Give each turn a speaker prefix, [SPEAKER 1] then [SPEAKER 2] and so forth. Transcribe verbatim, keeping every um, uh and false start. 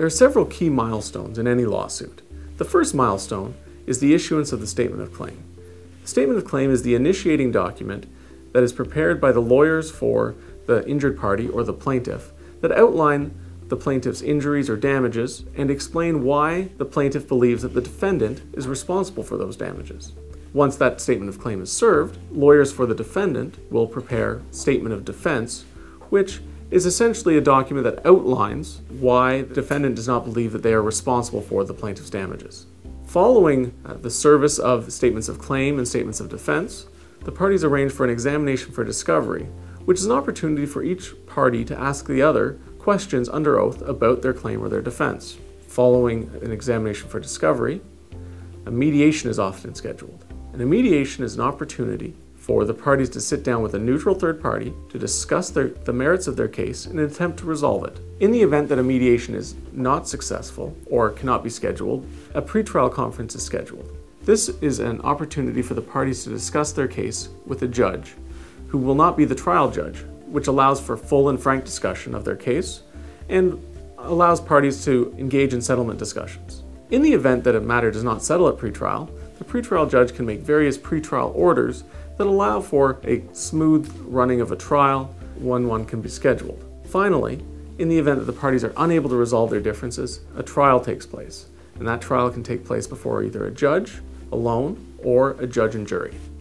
[SPEAKER 1] There are several key milestones in any lawsuit. The first milestone is the issuance of the statement of claim. The statement of claim is the initiating document that is prepared by the lawyers for the injured party or the plaintiff that outline the plaintiff's injuries or damages and explain why the plaintiff believes that the defendant is responsible for those damages. Once that statement of claim is served, lawyers for the defendant will prepare a statement of defense, which is essentially a document that outlines why the defendant does not believe that they are responsible for the plaintiff's damages. Following uh, the service of statements of claim and statements of defense, the parties arrange for an examination for discovery, which is an opportunity for each party to ask the other questions under oath about their claim or their defense. Following an examination for discovery, a mediation is often scheduled. And a mediation is an opportunity for the parties to sit down with a neutral third party to discuss their, the merits of their case in an attempt to resolve it. In the event that a mediation is not successful or cannot be scheduled, a pretrial conference is scheduled. This is an opportunity for the parties to discuss their case with a judge, who will not be the trial judge, which allows for full and frank discussion of their case and allows parties to engage in settlement discussions. In the event that a matter does not settle at pretrial, the pretrial judge can make various pretrial orders that allow for a smooth running of a trial when one can be scheduled. Finally, in the event that the parties are unable to resolve their differences, a trial takes place, and that trial can take place before either a judge alone or a judge and jury.